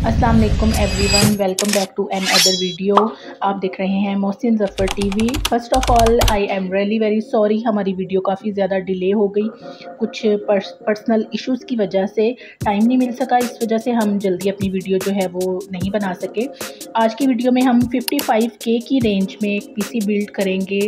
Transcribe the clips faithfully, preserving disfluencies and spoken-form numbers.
अस्सलाम वालेकुम everyone, welcome back to another video. आप देख रहे हैं Mohsin Zafar TV. First of all I am really very sorry, हमारी वीडियो काफ़ी ज़्यादा डिले हो गई। कुछ पर्स, पर्सनल इश्यूज़ की वजह से टाइम नहीं मिल सका, इस वजह से हम जल्दी अपनी वीडियो जो है वो नहीं बना सके। आज की वीडियो में हम फिफ्टी फाइव के की रेंज में एक पीसी बिल्ड करेंगे,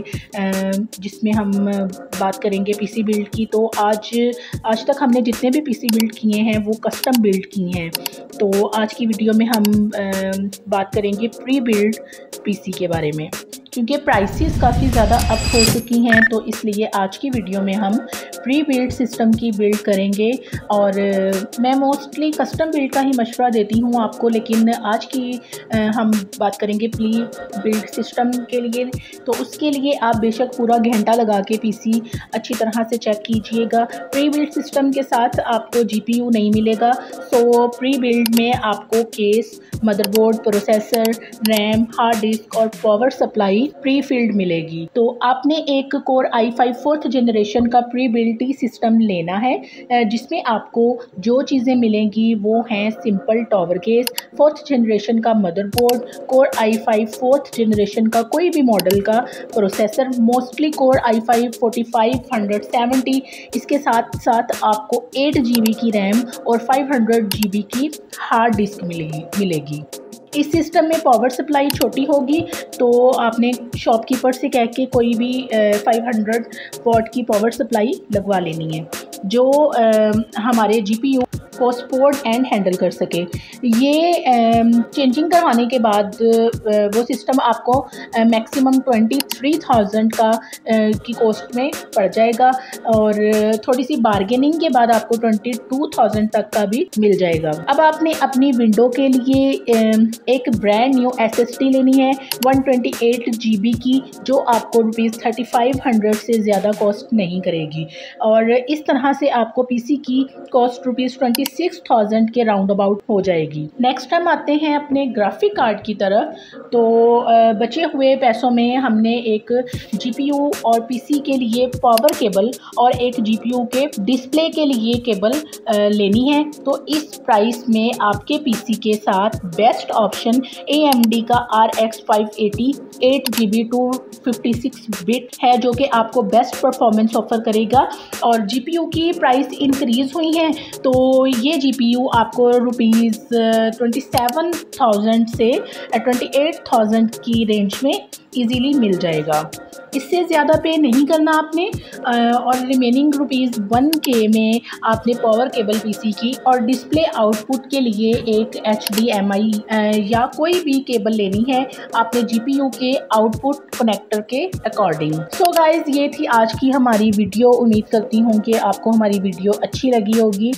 जिसमें हम बात करेंगे पीसी बिल्ड की। तो आज आज तक हमने जितने भी पीसी बिल्ड किए हैं वो कस्टम बिल्ड किए हैं। तो आज की वीडियो में हम आ, बात करेंगे प्री बिल्ड पीसी के बारे में, क्योंकि प्राइसेस काफ़ी ज़्यादा अप हो चुकी हैं। तो इसलिए आज की वीडियो में हम प्री बिल्ड सिस्टम की बिल्ड करेंगे। और आ, मैं मोस्टली कस्टम बिल्ड का ही मशवरा देती हूँ आपको, लेकिन आज की आ, हम बात करेंगे प्री बिल्ड सिस्टम के लिए। तो उसके लिए आप बेशक पूरा घंटा लगा के पीसी अच्छी तरह से चेक कीजिएगा। प्री बिल्ड सिस्टम के साथ आपको जीपीयू नहीं मिलेगा। सो प्री बिल्ड में आपको case, motherboard, processor, RAM, hard disk और पावर सप्लाई प्री फिल्ड मिलेगी। तो आपने एक core i five fourth generation का प्री बिल्ड सिस्टम लेना है, जिसमें आपको जो चीज़ें मिलेंगी वो हैं simple tower case, fourth generation का motherboard, core i five fourth generation का कोई भी मॉडल का processor, mostly core i five forty five hundred seventy. इसके साथ साथ आपको एट जी बी की रैम और फाइव हंड्रेड जी बी की हार्ड डिस्क मिलेगी मिलेगी इस सिस्टम में पावर सप्लाई छोटी होगी, तो आपने शॉपकीपर से कह के कोई भी फाइव हंड्रेड वॉट की पावर सप्लाई लगवा लेनी है, जो आ, हमारे जीपीयू को सपोर्ट एंड हैंडल कर सके। ये चेंजिंग करवाने के बाद आ, वो सिस्टम आपको मैक्सिमम ट्वेंटी थ्री थाउजेंड का आ, की कॉस्ट में पड़ जाएगा, और थोड़ी सी बार्गेनिंग के बाद आपको ट्वेंटी टू थाउजेंड तक का भी मिल जाएगा। अब आपने अपनी विंडो के लिए आ, एक ब्रांड न्यू एसएसडी लेनी है वन ट्वेंटी एट जीबी की, जो आपको रुपीज़ थर्टी फाइव हंड्रेड से ज़्यादा कॉस्ट नहीं करेगी। और इस तरह से आपको पीसी की cost rupees twenty six thousand के राउंड अबाउट हो जाएगी। नेक्स्ट हम आते हैं अपने ग्राफिक कार्ड की तरफ। तो बचे हुए पैसों में हमने एक जीपीयू और पीसी के लिए पावर केबल और एक जीपीयू के डिस्प्ले के लिए केबल लेनी है। तो इस प्राइस में आपके पीसी के साथ best option A M D का R X five eighty eight G B two fifty six bit है, जो कि आपको बेस्ट परफॉर्मेंस ऑफर करेगा। और जीपीयू की प्राइस इंक्रीज हुई है, तो ये जीपीयू आपको रुपीज़ ट्वेंटी सेवन थाउजेंड से ट्वेंटी एट थाउजेंड की रेंज में इजीली मिल जाएगा। इससे ज़्यादा पे नहीं करना आपने, और रिमेनिंग रुपीज़ वन के में आपने पावर केबल पीसी की और डिस्प्ले आउटपुट के लिए एक एच डी एम आई या कोई भी केबल लेनी है आपने जीपीयू के आउटपुट कनेक्टर के अकॉर्डिंग। सो गाइज, ये थी आज की हमारी वीडियो। उम्मीद करती हूँ कि आपको हमारी वीडियो अच्छी लगी होगी।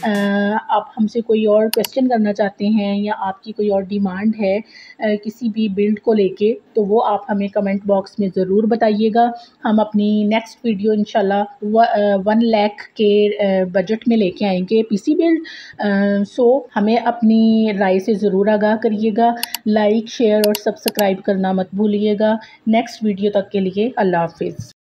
आप हमसे कोई और क्वेश्चन करना चाहते हैं या आपकी कोई और डिमांड है किसी भी बिल्ड को लेके, तो वो आप हमें कमेंट बॉक्स में ज़रूर बताइएगा। हम अपनी नेक्स्ट वीडियो इंशाल्लाह वन लाख के बजट में लेके आएंगे पीसी बिल्ड। सो हमें अपनी राय से ज़रूर आगाह करिएगा। लाइक, शेयर और सब्सक्राइब करना मत भूलिएगा। नेक्स्ट वीडियो तक के लिए अल्लाह हाफिज़।